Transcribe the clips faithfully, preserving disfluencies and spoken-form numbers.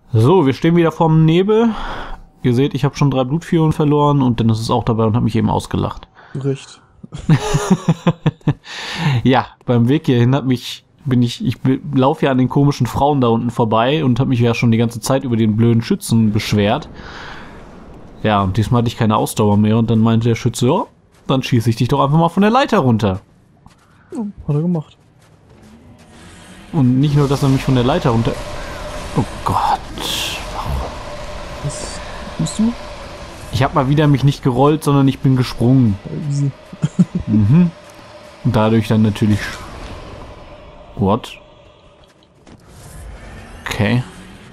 So, wir stehen wieder vorm Nebel. Ihr seht, ich habe schon drei Blutfiolen verloren und Dennis ist auch dabei und hat mich eben ausgelacht. Recht. Ja, beim Weg hierhin hat mich, bin ich, ich laufe ja an den komischen Frauen da unten vorbei und habe mich ja schon die ganze Zeit über den blöden Schützen beschwert. Ja, und diesmal hatte ich keine Ausdauer mehr und dann meinte der Schütze, ja, dann schieße ich dich doch einfach mal von der Leiter runter. Ja, hat er gemacht. Und nicht nur, dass er mich von der Leiter runter... Oh Gott. Was tust du? Ich habe mal wieder mich nicht gerollt, sondern ich bin gesprungen. Ja, easy. Mhm. Und dadurch dann natürlich... What? Okay.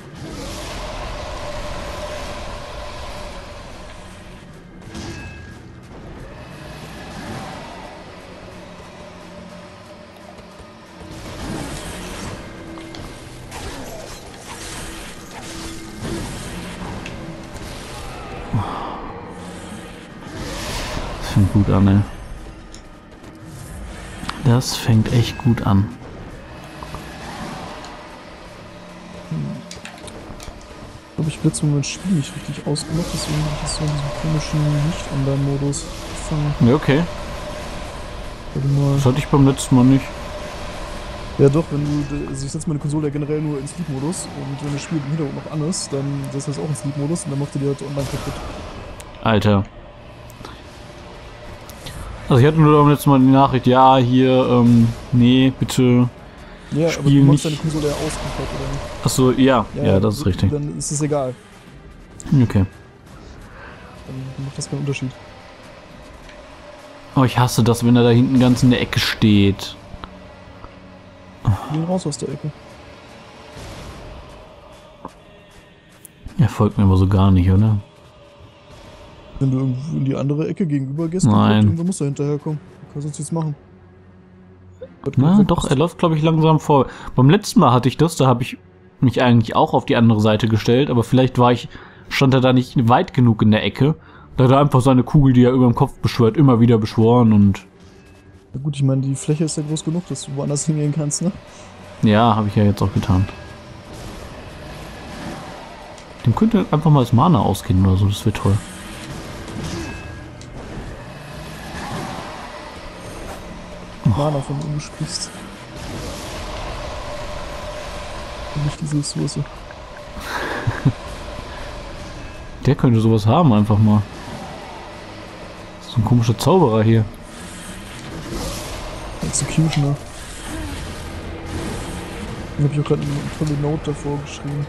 Das fängt gut an, ey. Das fängt echt gut an. Ich glaube, ich habe letztes Mal mein Spiel nicht richtig ausgemacht, deswegen habe ich das so in diesem komischen Nicht-Online-Modus gefangen. Ja, okay. Warte mal. Das hatte ich beim letzten Mal nicht. Ja doch, wenn du, also ich setze meine Konsole ja generell nur in Sleep-Modus und wenn das Spiel im Hintergrund noch an ist, dann setzt das auch in Sleep-Modus und dann macht ihr die halt online kaputt. Alter. Also ich hatte nur beim letzten Mal die Nachricht, ja, hier, ähm, nee, bitte Ja, Spiel aber du machst nicht. deine Konsole ja aus komplett, oder nicht? Achso, ja, ja, das ist richtig. Dann ist es egal. Okay. Dann macht das keinen Unterschied. Oh, ich hasse das, wenn er da hinten ganz in der Ecke steht. Geh raus aus der Ecke. Er folgt mir aber so gar nicht, oder? Wenn du irgendwo in die andere Ecke gegenüber gehst, Nein. dann musst du hinterherkommen. Du kannst uns nichts machen. Na, doch, er läuft, glaube ich, langsam vor. Beim letzten Mal hatte ich das, da habe ich mich eigentlich auch auf die andere Seite gestellt, aber vielleicht war ich, stand er da nicht weit genug in der Ecke. Da hat er einfach seine Kugel, die er über dem Kopf beschwört, immer wieder beschworen und... Ja gut, ich meine, die Fläche ist ja groß genug, dass du woanders hingehen kannst, ne? Ja, habe ich ja jetzt auch getan. Dem könnte einfach mal das Mana ausgehen oder so, das wäre toll. Mana, von dem du sprichst. Und nicht diese Ressource. Der könnte sowas haben, einfach mal. So ein komischer Zauberer hier. Executioner. Da habe ich auch gerade eine tolle Note davor geschrieben.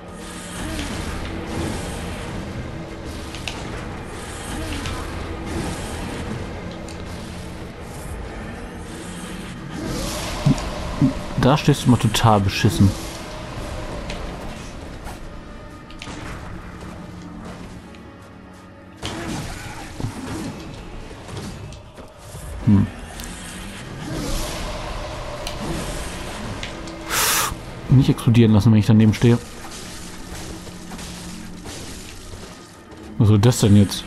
Da stehst du mal total beschissen. Hm. Nicht explodieren lassen, wenn ich daneben stehe. Was soll das denn jetzt?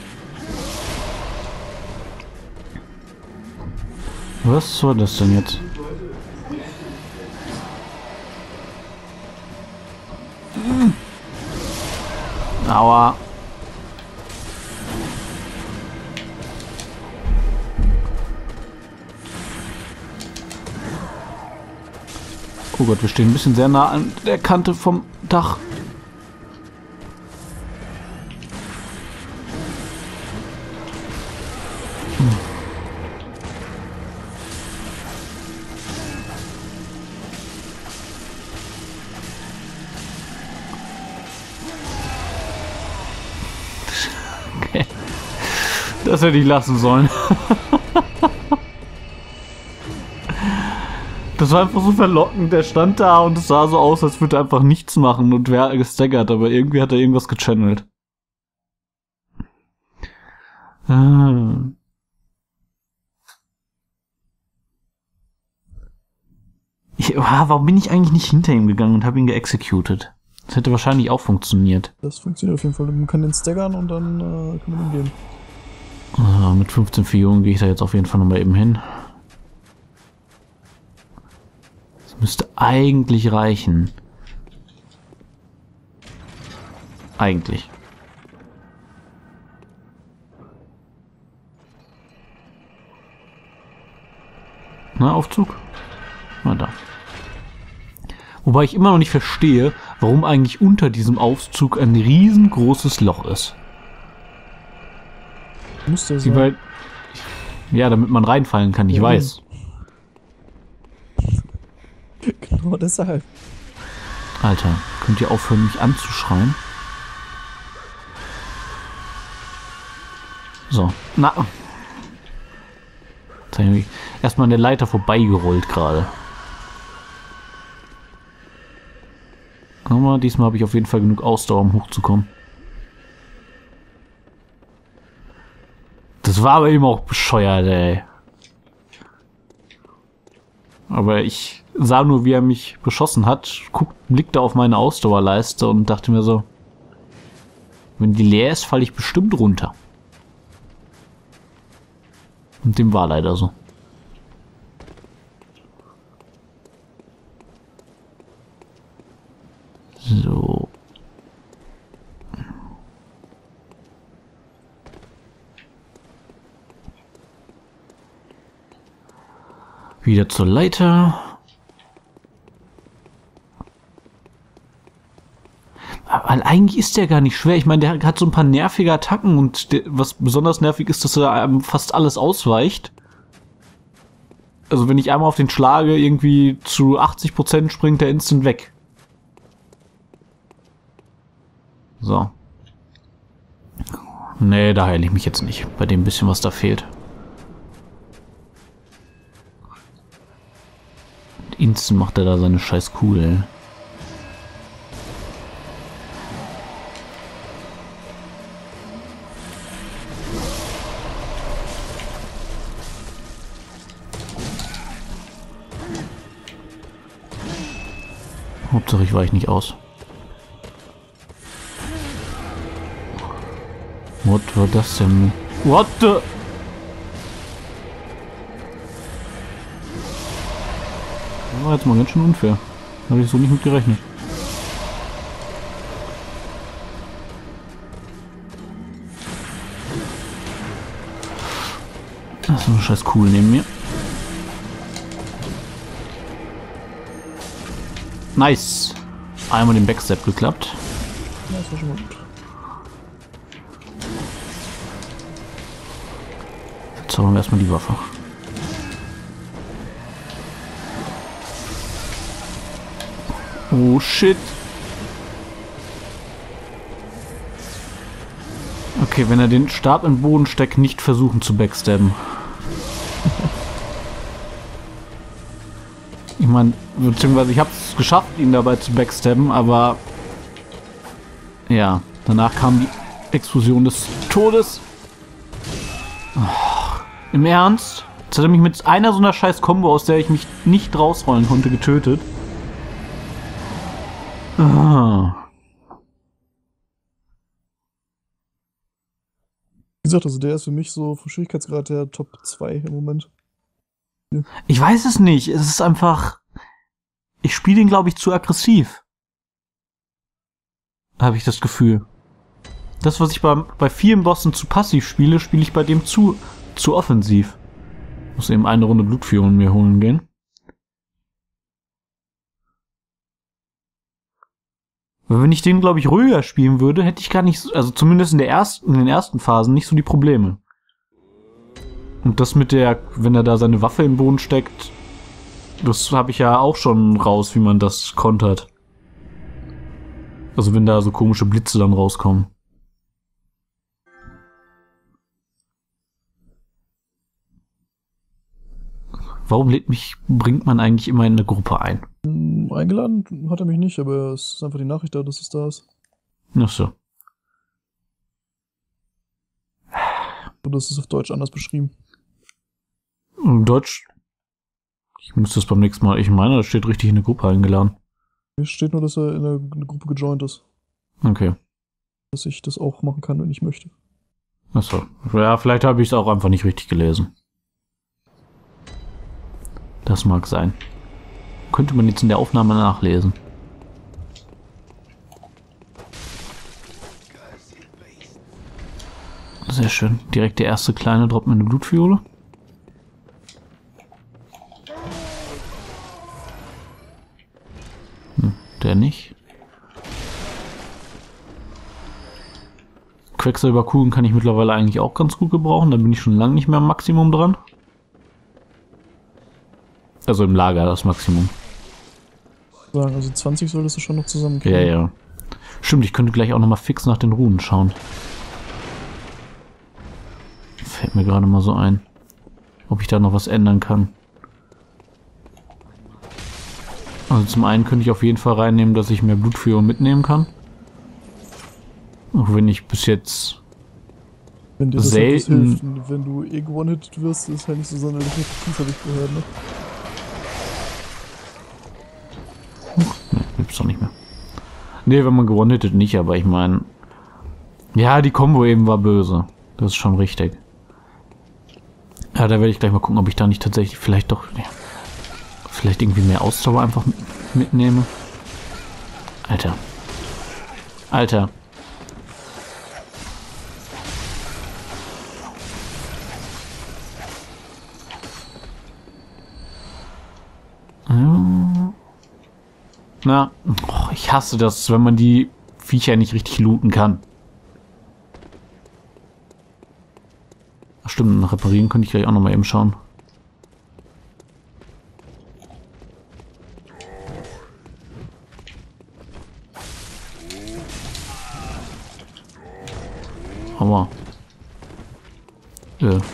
Was soll das denn jetzt? Aua. Oh Gott, wir stehen ein bisschen sehr nah an der Kante vom Dach. Hm. Okay. Das hätte ich lassen sollen. Das war einfach so verlockend. Der stand da und es sah so aus, als würde er einfach nichts machen und wäre gestaggert, aber irgendwie hat er irgendwas gechannelt. Ah. Ich, ah, warum bin ich eigentlich nicht hinter ihm gegangen und habe ihn geexecuted? Das hätte wahrscheinlich auch funktioniert. Das funktioniert auf jeden Fall. Man kann den staggern und dann äh, kann man ihn gehen. Ah, mit fünfzehn Fiolen gehe ich da jetzt auf jeden Fall nochmal eben hin. Das müsste eigentlich reichen. Eigentlich. Na, Aufzug? Na da. Wobei ich immer noch nicht verstehe, warum eigentlich unter diesem Aufzug ein riesengroßes Loch ist. Muss der Sie sein. weil, ja, damit man reinfallen kann, ich Ja. weiß. Genau deshalb. Alter, könnt ihr aufhören, mich anzuschreien? So, na. Jetzt hab ich mich erstmal an der Leiter vorbeigerollt gerade. Aber diesmal habe ich auf jeden Fall genug Ausdauer, um hochzukommen. Das war aber eben auch bescheuert, ey. Aber ich sah nur, wie er mich beschossen hat, guck, blickte auf meine Ausdauerleiste und dachte mir so, wenn die leer ist, falle ich bestimmt runter. Und dem war leider so. So. Wieder zur Leiter. Weil eigentlich ist der gar nicht schwer. Ich meine, der hat so ein paar nervige Attacken und der, was besonders nervig ist, dass er einem fast alles ausweicht. Also wenn ich einmal auf den schlage, irgendwie zu achtzig Prozent springt der instant weg. So. Nee, da heile ich mich jetzt nicht. Bei dem bisschen, was da fehlt. Instant macht er da seine scheiß Kugel. Hauptsache ich weiche nicht aus. What war das denn? What the? Das war jetzt mal ganz schön unfair. Habe ich so nicht mit gerechnet. Das ist eine scheiß Kugel neben mir. Nice. Einmal den Backstep geklappt. Ja, das war schon mal gut. Jetzt haben wir erstmal die Waffe. Oh shit. Okay, wenn er den Stab im Boden steckt, nicht versuchen zu backstabben. Ich meine, beziehungsweise ich habe es geschafft, ihn dabei zu backstabben, aber ja, danach kam die Explosion des Todes. Oh, im Ernst? Jetzt hat er mich mit einer so einer scheiß Kombo, aus der ich mich nicht rausrollen konnte, getötet. Ah. Wie gesagt, also der ist für mich so vom Schwierigkeitsgrad der Top zwei im Moment. Ja. Ich weiß es nicht. Es ist einfach... Ich spiele ihn, glaube ich, zu aggressiv. Habe ich das Gefühl. Das, was ich bei, bei vielen Bossen zu passiv spiele, spiele ich bei dem zu, zu offensiv. Muss eben eine Runde Blutführung mir holen gehen. Weil wenn ich den, glaube ich, ruhiger spielen würde, hätte ich gar nicht, so, also zumindest in der ersten, in den ersten Phasen nicht so die Probleme. Und das mit der, wenn er da seine Waffe im Boden steckt, das habe ich ja auch schon raus, wie man das kontert. Also wenn da so komische Blitze dann rauskommen. Warum lädt mich, bringt man eigentlich immer in eine Gruppe ein? Eingeladen hat er mich nicht, aber es ist einfach die Nachricht da, dass es da ist. Ach so. Und das ist auf Deutsch anders beschrieben. In Deutsch? Ich müsste es beim nächsten Mal. Ich meine, da steht richtig in eine Gruppe eingeladen. Hier steht nur, dass er in eine, eine Gruppe gejoint ist. Okay. Dass ich das auch machen kann, wenn ich möchte. Ach so. Ja, vielleicht habe ich es auch einfach nicht richtig gelesen. Das mag sein. Könnte man jetzt in der Aufnahme nachlesen. Sehr schön. Direkt der erste kleine droppt mir eine Blutfiole. Hm, der nicht. Quecksilberkugeln kann ich mittlerweile eigentlich auch ganz gut gebrauchen. Da bin ich schon lange nicht mehr am Maximum dran. Also im Lager das Maximum. Sagen, also zwanzig solltest du schon noch zusammenkriegen. Ja, ja. Stimmt, ich könnte gleich auch nochmal fix nach den Runen schauen. Fällt mir gerade mal so ein. Ob ich da noch was ändern kann. Also zum einen könnte ich auf jeden Fall reinnehmen, dass ich mehr Blutführung mitnehmen kann. Auch wenn ich bis jetzt wenn dir das selten... Hilft. Und wenn du eh one-hitted wirst, ist halt nicht so sonderlich effektiv, habe ich gehört, ne? Ne, gibt's doch nicht mehr. Ne, wenn man gewonnen hätte, nicht, aber ich meine... Ja, die Combo eben war böse. Das ist schon richtig. Ja, da werde ich gleich mal gucken, ob ich da nicht tatsächlich vielleicht doch... Ja, vielleicht irgendwie mehr Ausdauer einfach mitnehme. Alter. Alter. Na, oh, ich hasse das, wenn man die Viecher nicht richtig looten kann. Ach stimmt, nach reparieren könnte ich gleich auch noch mal eben schauen. Aua. Äh.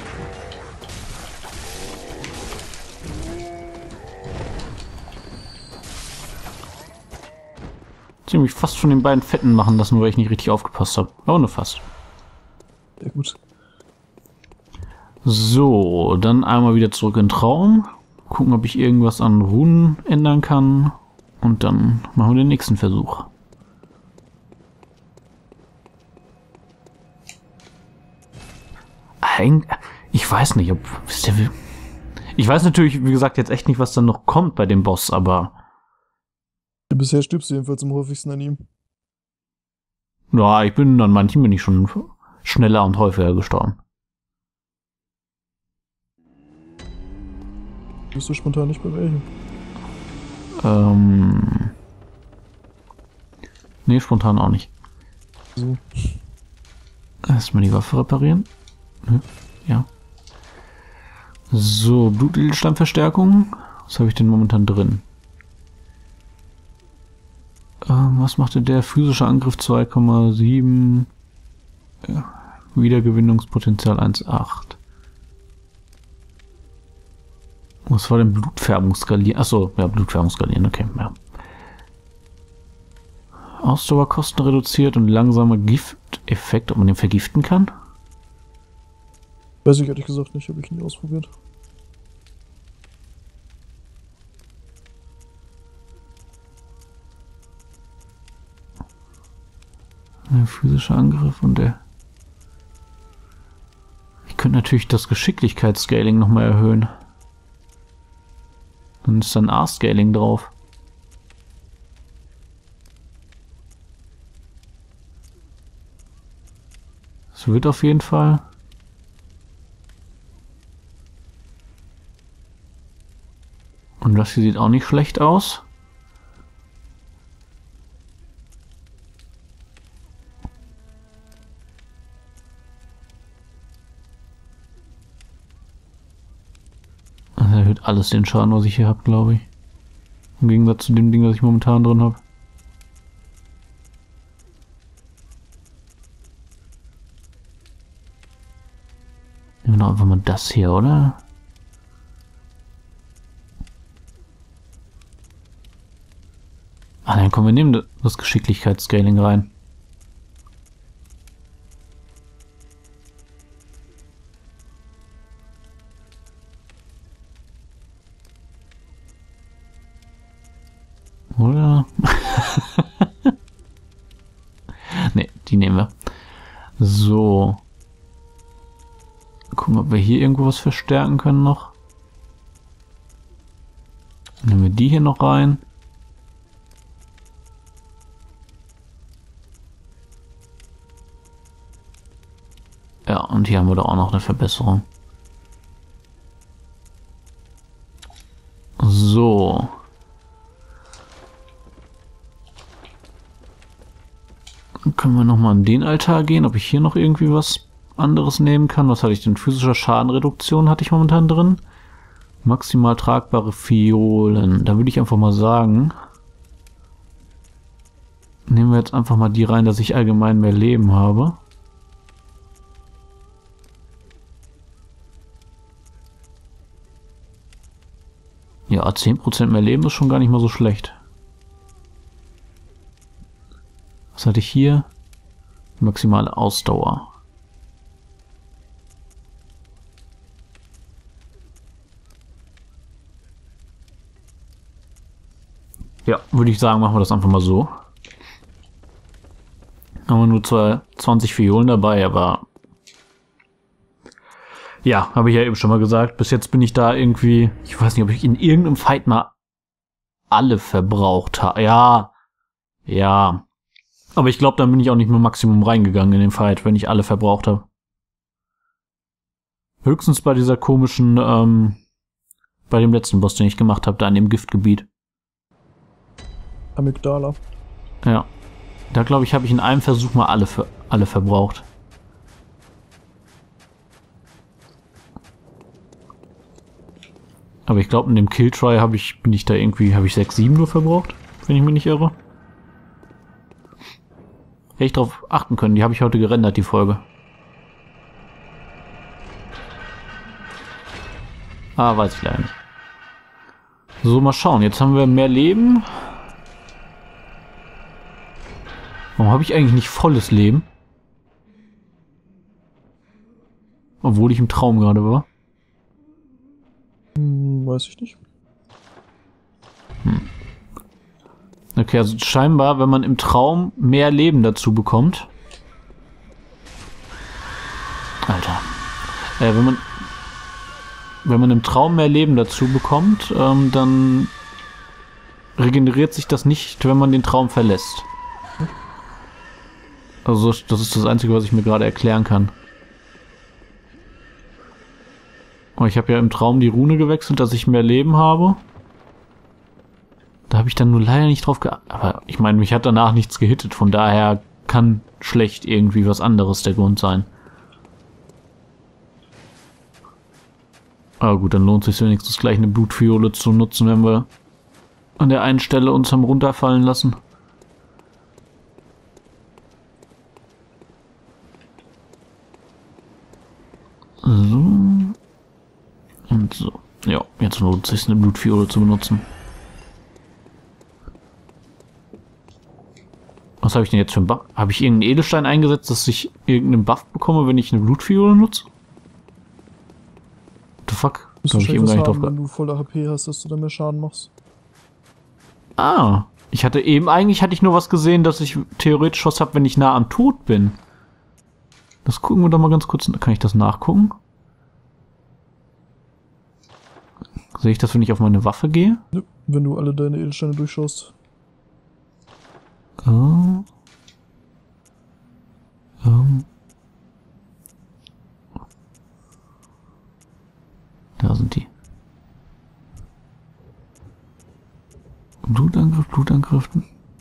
Ziemlich fast von den beiden Fetten machen lassen, weil ich nicht richtig aufgepasst habe. Aber nur fast. Sehr gut. So, dann einmal wieder zurück in den Traum. Gucken, ob ich irgendwas an Runen ändern kann. Und dann machen wir den nächsten Versuch. Ich weiß nicht, ob... Ich weiß natürlich, wie gesagt, jetzt echt nicht, was dann noch kommt bei dem Boss, aber... Bisher stirbst du jedenfalls am häufigsten an ihm. Ja, ich bin an manchen bin ich schon schneller und häufiger gestorben. Bist du spontan nicht bei welchem? Ähm... Nee, spontan auch nicht. So. Erstmal die Waffe reparieren. Ja. So, Blutedelsteinverstärkung. Was habe ich denn momentan drin? Ähm, was machte der? Physischer Angriff zwei Komma sieben. Ja. Wiedergewinnungspotenzial eins Komma acht. Was war denn Blutfärbung skalieren? Achso, ja, Blutfärbung skalieren, okay. Ja. Ausdauerkosten reduziert und langsamer Gifteffekt, ob man den vergiften kann? Weiß ich ehrlich gesagt nicht, habe ich nie ausprobiert. Der physische Angriff und der... Ich könnte natürlich das Geschicklichkeitsscaling nochmal erhöhen. Dann ist dann A-Scaling drauf. Es wird auf jeden Fall... Und das hier sieht auch nicht schlecht aus. Das erhöht alles den Schaden, was ich hier habe, glaube ich. Im Gegensatz zu dem Ding, das ich momentan drin habe. Nehmen wir doch einfach mal das hier, oder? Ah, dann kommen wir nehmen das Geschicklichkeitsscaling rein. Oder? Ne, die nehmen wir. So. Gucken, ob wir hier irgendwo was verstärken können noch. Nehmen wir die hier noch rein. Ja, und hier haben wir da auch noch eine Verbesserung. So. Dann können wir nochmal an den Altar gehen, ob ich hier noch irgendwie was anderes nehmen kann. Was hatte ich denn? Physische Schadenreduktion hatte ich momentan drin. Maximal tragbare Fiolen. Da würde ich einfach mal sagen, nehmen wir jetzt einfach mal die rein, dass ich allgemein mehr Leben habe. Ja, zehn Prozent mehr Leben ist schon gar nicht mal so schlecht. Was hatte ich hier? Maximale Ausdauer. Ja, würde ich sagen, machen wir das einfach mal so. Haben wir nur zwar zwanzig Fiolen dabei, aber ja, habe ich ja eben schon mal gesagt. Bis jetzt bin ich da irgendwie, ich weiß nicht, ob ich in irgendeinem Fight mal alle verbraucht habe. Ja, ja. Aber ich glaube, dann bin ich auch nicht mehr Maximum reingegangen in den Fight, wenn ich alle verbraucht habe. Höchstens bei dieser komischen, ähm, bei dem letzten Boss, den ich gemacht habe, da in dem Giftgebiet. Amygdala. Ja. Da glaube ich, habe ich in einem Versuch mal alle, für, alle verbraucht. Aber ich glaube, in dem Killtry habe ich, bin ich da irgendwie, habe ich sechs, sieben nur verbraucht, wenn ich mich nicht irre. Hätte ich drauf achten können, die habe ich heute gerendert, die Folge. Ah, weiß ich leider nicht. So, mal schauen. Jetzt haben wir mehr Leben. Warum habe ich eigentlich nicht volles Leben? Obwohl ich im Traum gerade war. Hm, weiß ich nicht. Hm. Okay, also scheinbar, wenn man im Traum mehr Leben dazu bekommt. Alter. Äh, wenn man wenn man im Traum mehr Leben dazu bekommt, ähm, dann regeneriert sich das nicht, wenn man den Traum verlässt. Also das ist das Einzige, was ich mir gerade erklären kann. Aber ich habe ja im Traum die Rune gewechselt, dass ich mehr Leben habe. Da habe ich dann nur leider nicht drauf geachtet. Aber ich meine, mich hat danach nichts gehittet. Von daher kann schlecht irgendwie was anderes der Grund sein. Aber gut, dann lohnt es sich wenigstens gleich eine Blutfiole zu nutzen, wenn wir an der einen Stelle uns haben runterfallen lassen. So. Und so. Ja, jetzt lohnt es sich eine Blutfiole zu benutzen. Was habe ich denn jetzt für einen Buff? Habe ich irgendeinen Edelstein eingesetzt, dass ich irgendeinen Buff bekomme, wenn ich eine Blutfiole nutze? What the fuck? Musst du vielleicht was haben, wenn du voller H P hast, dass du dann mehr Schaden machst. Ah, ich hatte eben, eigentlich hatte ich nur was gesehen, dass ich theoretisch was habe, wenn ich nah am Tod bin. Das gucken wir doch mal ganz kurz. Kann ich das nachgucken? Sehe ich das, wenn ich auf meine Waffe gehe? Ja, wenn du alle deine Edelsteine durchschaust. Oh. Um. Da sind die. Blutangriff, Blutangriff.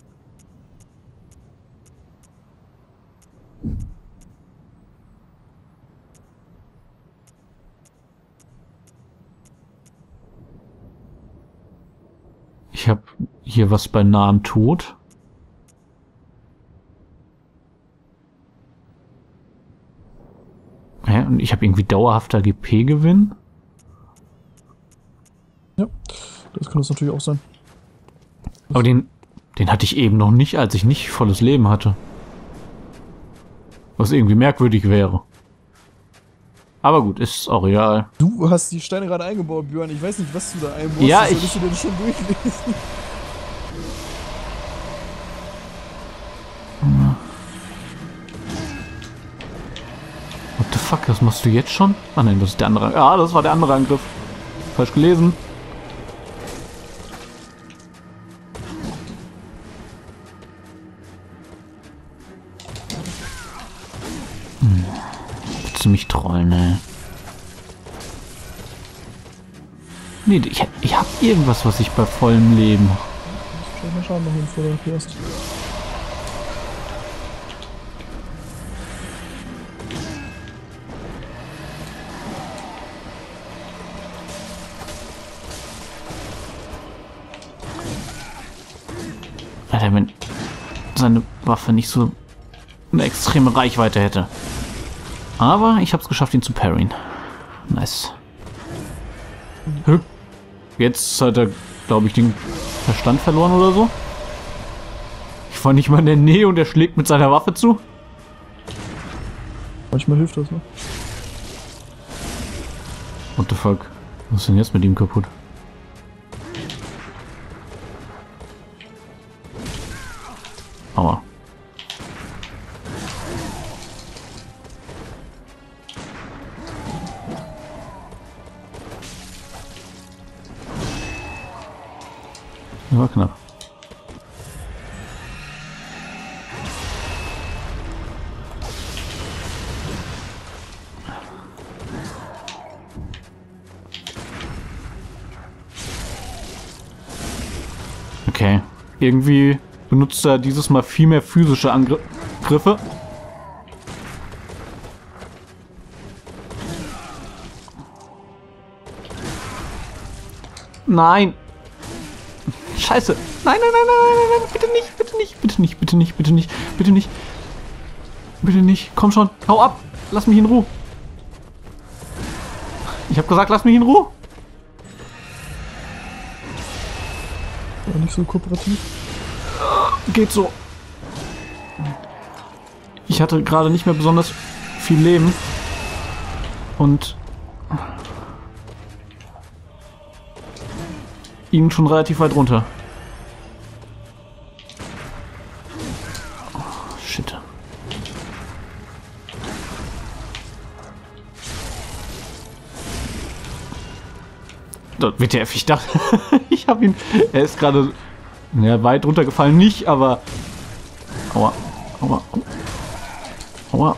Ich habe hier was bei nahem Tod. Hä? Und ich habe irgendwie dauerhafter G P-Gewinn. Ja, das kann das natürlich auch sein. Aber den, den hatte ich eben noch nicht, als ich nicht volles Leben hatte. Was irgendwie merkwürdig wäre. Aber gut, ist auch egal. Du hast die Steine gerade eingebaut, Björn. Ich weiß nicht, was du da einbaust. Ja, das ich... solltest du denn schon durchlesen. What the fuck, das machst du jetzt schon? Ah nein, das ist der andere. Ah, das war der andere Angriff. Falsch gelesen. Willst du mich trollen, ey? Nee, ich, ich hab irgendwas, was ich bei vollem Leben... Ich muss mal Schaden machen, bevor du fährst. Alter, wenn seine Waffe nicht so eine extreme Reichweite hätte. Aber ich habe es geschafft, ihn zu parryen. Nice. Hä? Jetzt hat er, glaube ich, den Verstand verloren oder so. Ich war nicht mal in der Nähe und er schlägt mit seiner Waffe zu. Manchmal hilft das, ne? What the fuck? Was ist denn jetzt mit ihm kaputt? Aua. Das war knapp. Okay. Irgendwie benutzt er dieses Mal viel mehr physische Angriffe. Nein! Scheiße! Nein, nein, nein, nein, nein, nein, bitte nicht, bitte nicht, bitte nicht, bitte nicht, bitte nicht, bitte nicht. Bitte nicht. Komm schon, hau ab! Lass mich in Ruhe! Ich hab gesagt, lass mich in Ruhe! War nicht so kooperativ. Geht so. Ich hatte gerade nicht mehr besonders viel Leben. Und ihn schon relativ weit runter. Oh, shit. Dort W T F, ich dachte, ich habe ihn, er ist gerade ja, weit runtergefallen, nicht, aber aua, aua, aua.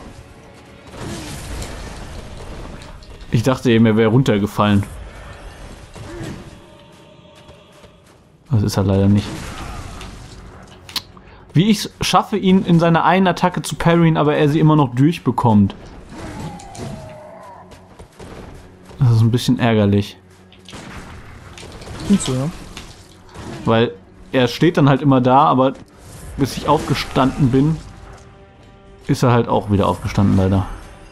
Ich dachte eben, er wäre runtergefallen. Das ist er leider nicht. Wie ich es schaffe, ihn in seiner einen Attacke zu parryen, aber er sie immer noch durchbekommt. Das ist ein bisschen ärgerlich. Gut so, ja. Weil er steht dann halt immer da, aber bis ich aufgestanden bin, ist er halt auch wieder aufgestanden, leider.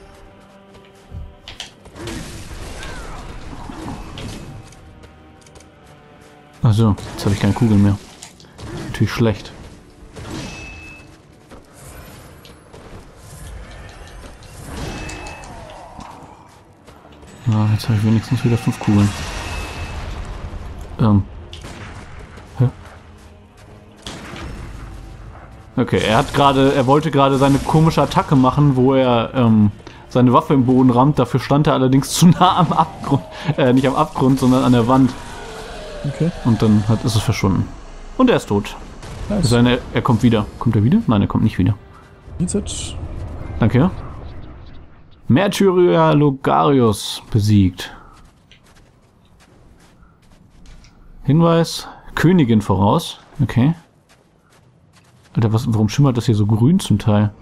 Also, jetzt habe ich keine Kugeln mehr. Natürlich schlecht. Ja, jetzt habe ich wenigstens wieder fünf Kugeln. Ähm. Hä? Okay, er hat gerade, er wollte gerade seine komische Attacke machen, wo er ähm, seine Waffe im Boden rammt. Dafür stand er allerdings zu nah am Abgrund. Äh, nicht am Abgrund, sondern an der Wand. Okay. Und dann hat, ist es verschwunden. Und er ist tot. Nice. Es sei denn, er, er kommt wieder. Kommt er wieder? Nein, er kommt nicht wieder. Jetzt. Danke. Märtyrer Logarius besiegt. Hinweis. Königin voraus. Okay. Alter, was, warum schimmert das hier so grün zum Teil?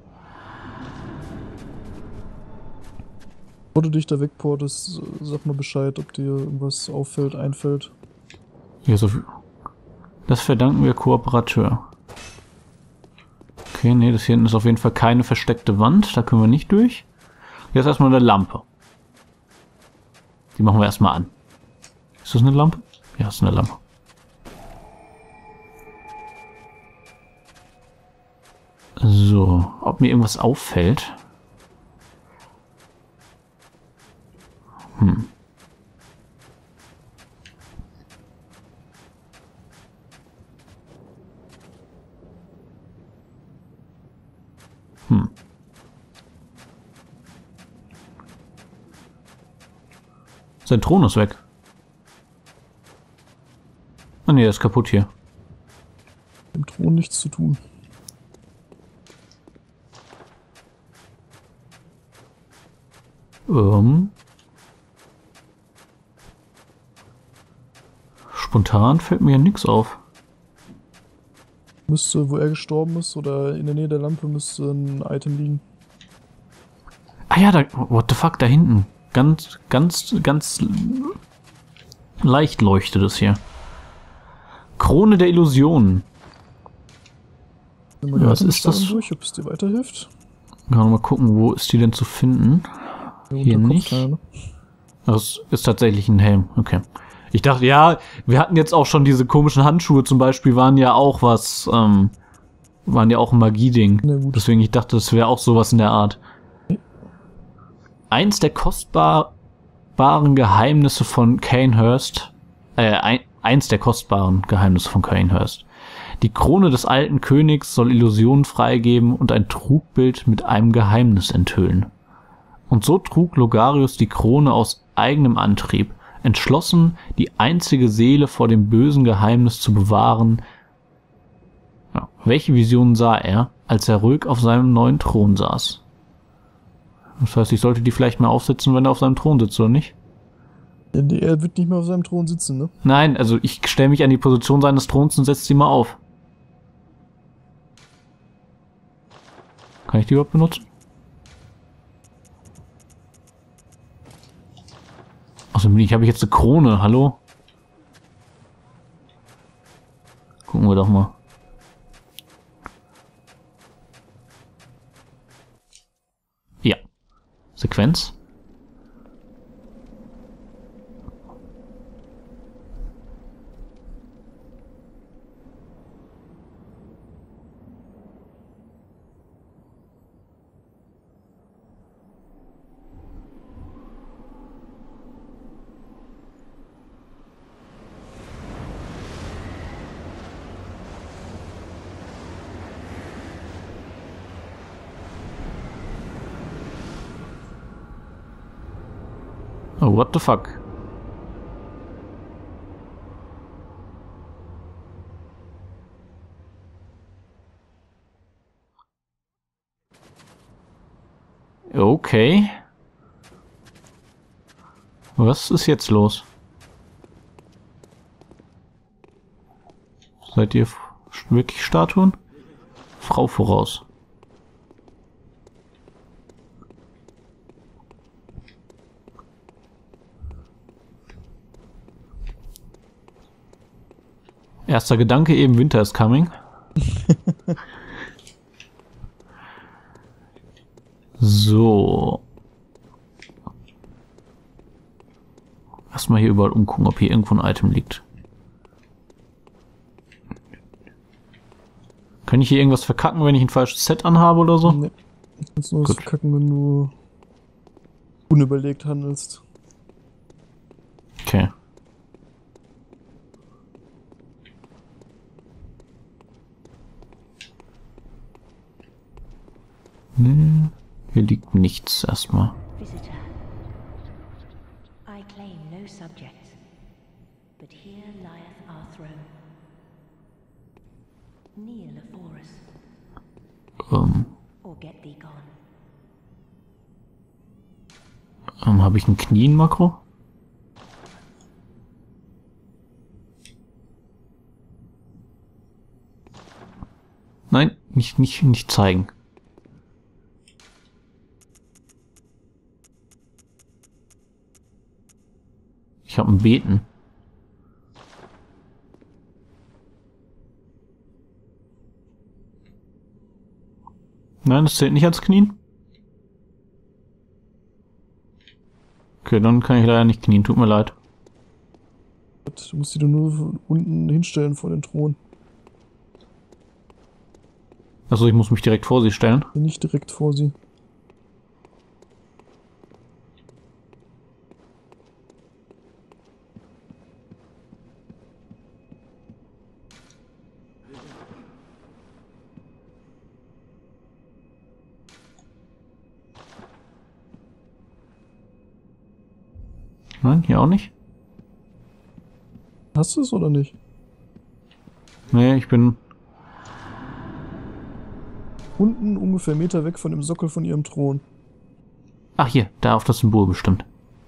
Bevor du dich da wegportest, sag mal Bescheid, ob dir irgendwas auffällt, einfällt. Hier so viel. Das verdanken wir Kooperateur. Okay, nee, das hier hinten ist auf jeden Fall keine versteckte Wand. Da können wir nicht durch. Jetzt erstmal eine Lampe. Die machen wir erstmal an. Ist das eine Lampe? Ja, ist eine Lampe. So, ob mir irgendwas auffällt. Hm. Hm. Sein Thron ist weg. Ah ne, der ist kaputt hier. Im Thron nichts zu tun. Ähm. Spontan fällt mir ja nichts auf. Müsste, wo er gestorben ist oder in der Nähe der Lampe, müsste ein Item liegen. Ah ja, da, what the fuck, da hinten. Ganz, ganz, ganz leicht leuchtet es hier. Krone der Illusionen. Nimm mal die Was ist Itembeschreibung das? durch, ob es dir weiterhilft. Kann man mal gucken, wo ist die denn zu finden? Hier nicht. Ne? Das ist tatsächlich ein Helm, okay. Ich dachte, ja, wir hatten jetzt auch schon diese komischen Handschuhe zum Beispiel, waren ja auch was, ähm, waren ja auch ein Magieding. Na gut. Deswegen, ich dachte, das wäre auch sowas in der Art. Eins der kostbaren Geheimnisse von Cainhurst, äh, ein, eins der kostbaren Geheimnisse von Cainhurst. Die Krone des alten Königs soll Illusionen freigeben und ein Trugbild mit einem Geheimnis enthüllen. Und so trug Logarius die Krone aus eigenem Antrieb, entschlossen, die einzige Seele vor dem bösen Geheimnis zu bewahren. Ja, welche Visionen sah er, als er ruhig auf seinem neuen Thron saß? Das heißt, ich sollte die vielleicht mal aufsetzen, wenn er auf seinem Thron sitzt, oder nicht? Er wird nicht mehr auf seinem Thron sitzen, ne? Nein, also ich stelle mich an die Position seines Throns und setze sie mal auf. Kann ich die überhaupt benutzen? Außerdem bin ich, habe ich jetzt eine Krone, hallo? Gucken wir doch mal. Ja. Sequenz. Oh, what the fuck? Okay. Was ist jetzt los? Seid ihr wirklich Statuen? Frau voraus. Erster Gedanke eben, Winter is coming. So. Erstmal hier überall umgucken, ob hier irgendwo ein Item liegt. Kann ich hier irgendwas verkacken, wenn ich ein falsches Set anhabe oder so? Nee. Du kannst nur was verkacken, wenn du unüberlegt handelst. Okay. Nee, hier liegt nichts erstmal. Visitor, I claim no subjects, but here lieth our throne. Kneel afore us, Ähm, or get thee gone. ähm habe ich ein Knien-Makro? Nein, nicht, nicht, nicht zeigen. Ich habe ein Beten. Nein, das zählt nicht als Knien. Okay, dann kann ich leider nicht knien, tut mir leid. Du musst die doch nur unten hinstellen vor den Thron. Also ich muss mich direkt vor sie stellen. Nicht direkt vor sie. Nein, hier auch nicht. Hast du es oder nicht? Nee, ich bin... Unten ungefähr einen Meter weg von dem Sockel von ihrem Thron. Ach, hier, da auf das Symbol bestimmt.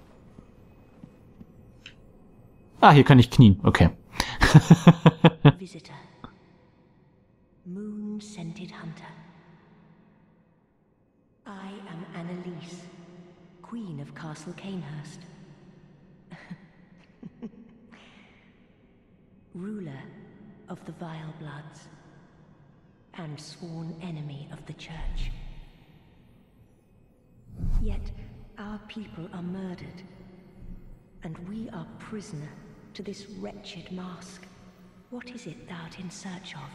Ah, hier kann ich knien. Okay. Visitor. Moon-scented hunter. I am Annalise, Queen of Castle Cainhurst. Ruler of the Vile Bloods. And sworn enemy of the Church. Yet, our people are murdered. And we are prisoner to this wretched mask. What is it thou art in search of?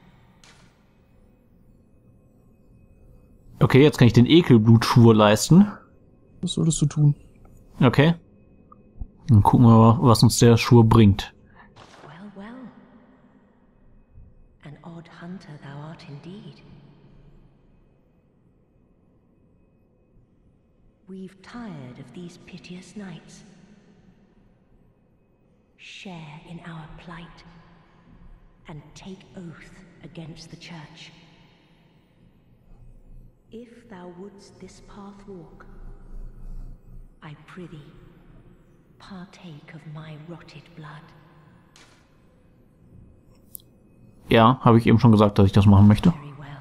Okay, jetzt kann ich den Ekelblutschwur leisten. Was solltest du tun? Okay. Dann gucken wir mal, was uns der Schwur bringt. Well, well. An odd hunter thou art indeed. We've tired of these piteous nights. Share in our plight, and take oath against the Church. If thou wouldst this path walk, I prithee, partake of my rotted blood. Ja, habe ich eben schon gesagt, dass ich das machen möchte. Very well.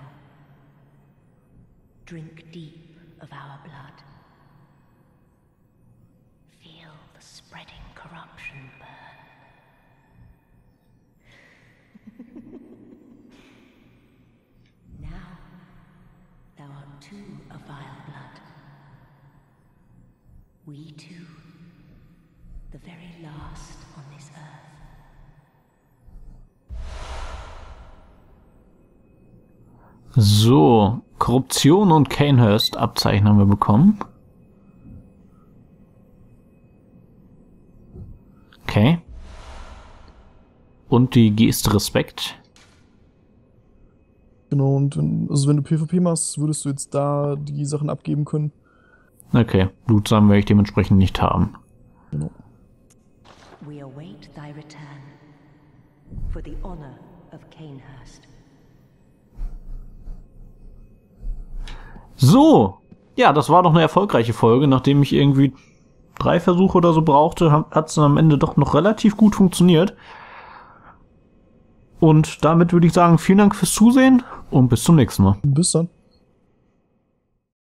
Drink deep of our blood. Feel the spreading corruption burn. Now, thou art too a vile blood. We two, the very last on this earth. So, Korruption und Cainhurst Abzeichen haben wir bekommen. Okay. Und die Geste Respekt. Genau, und wenn, also wenn du PvP machst, würdest du jetzt da die Sachen abgeben können. Okay, Blutsamen werde ich dementsprechend nicht haben. Genau. We await thy return for the honor of Cainhurst. So, ja, das war doch eine erfolgreiche Folge. Nachdem ich irgendwie drei Versuche oder so brauchte, hat es am Ende doch noch relativ gut funktioniert. Und damit würde ich sagen, vielen Dank fürs Zusehen und bis zum nächsten Mal. Bis dann.